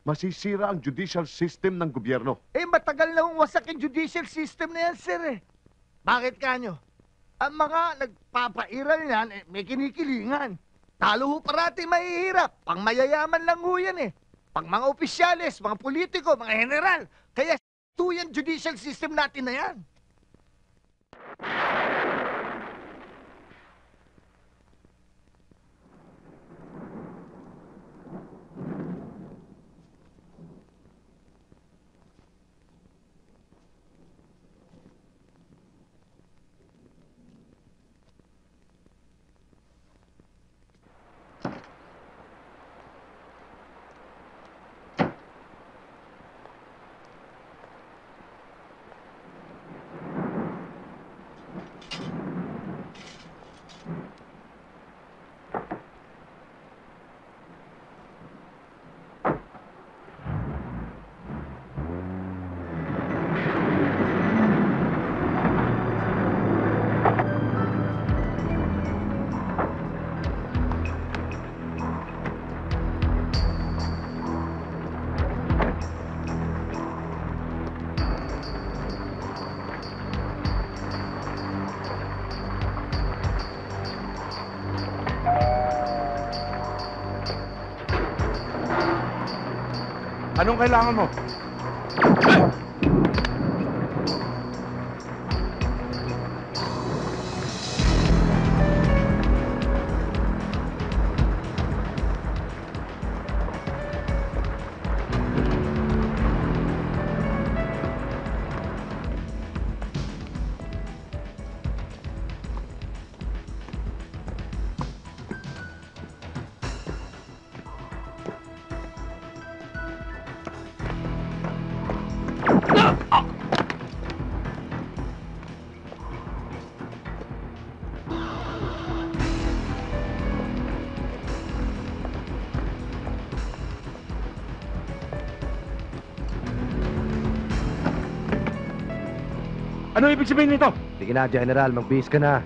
masisira ang judicial system ng gobyerno. Matagal na wasak yung judicial system na yan, sir, eh. Bakit kanyo? Ang mga nagpapairal niyan, may kinikilingan. Talo ho parati mahihirap. Pang mayayaman lang ho yan, eh. Pang mga opisyales, mga politiko, mga general. Kaya ito yung judicial system natin na yan. Anong kailangan mo? Ano ibig sabihin nito? Sige na, General. Magbihis ka na.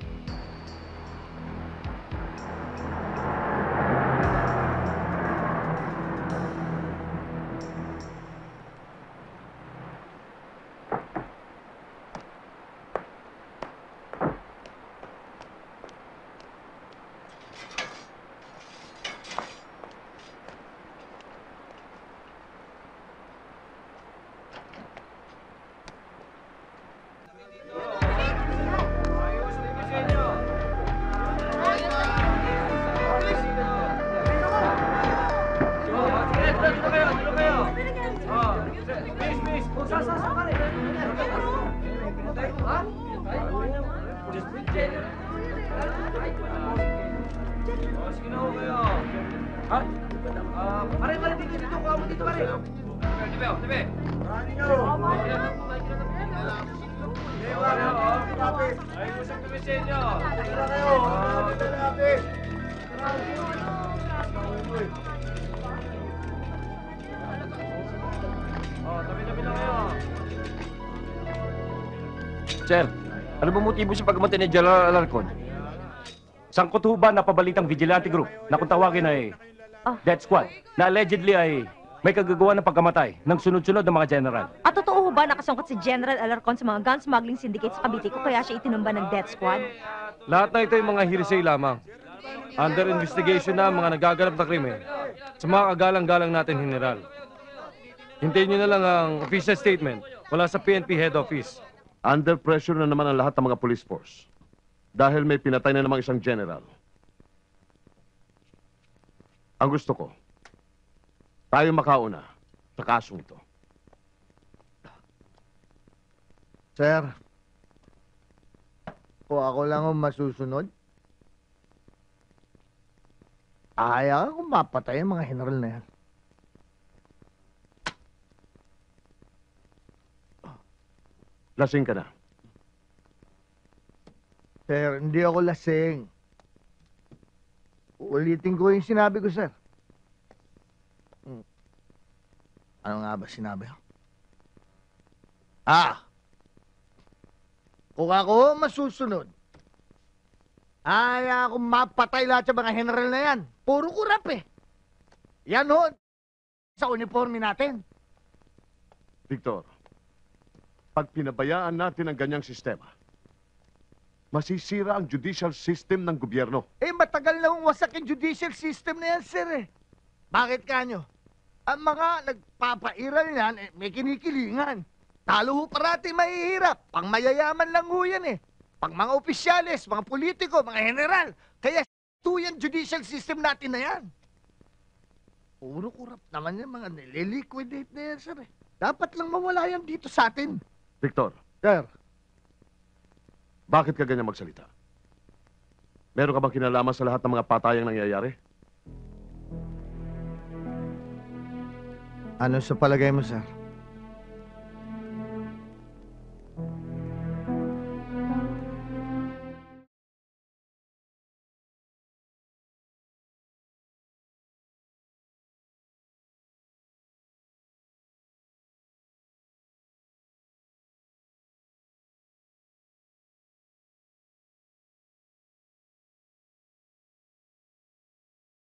Sir, ano ba motibo sa pagkamatay ni General Alarcon? Sangkot ho ba na pabalitang vigilante group na kung tawagin ay death squad na allegedly ay may kagagawa ng pagkamatay ng sunod-sunod ng mga general? At totoo ho ba nakasangkot si General Alarcon sa mga gun smuggling syndicate sa Cavite ko kaya siya itinumba ng death squad? Lahat na ito ay mga hearsay lamang. Under investigation na ang mga nagaganap na krimen sa mga kagalang-galang natin, General. Hintayin nyo na lang ang official statement mula sa PNP head office. Under pressure na naman ang lahat ng mga police force. Dahil may pinatay na namang isang general. Ang gusto ko, tayo makauna sa kasong ito. Sir, kung ako lang ang masusunod, ayaw akong mapatay ang mga general na yan. Lasing ka na. Sir, hindi ako lasing. Ulitin ko yung sinabi ko, sir. Ano nga ba sinabi ko? Kung ako masusunod, ayaw akong mapatay lahat sa mga general na yan. Puro kurap eh. Yan ho, sa uniforme natin. Victor, pag pinabayaan natin ang ganyang sistema, masisira ang judicial system ng gobyerno. Eh, matagal na wasak yung judicial system na yan, sir eh. Bakit kanyo? Ang mga nagpapairal yan, may kinikilingan. Talo ho parati mahihirap. Pang mayayaman lang ho yan eh. Pang mga opisyales, mga politiko, mga general. Kaya ito yung judicial system natin na yan. Puro kurap naman yan, mga nililiquidate na yan, sir eh. Dapat lang mawala yan dito sa atin. Victor, Sir, bakit ka ganyan magsalita? Meron ka bang kinalaman sa lahat ng mga patayang nangyayari? ano sa palagay mo, sir?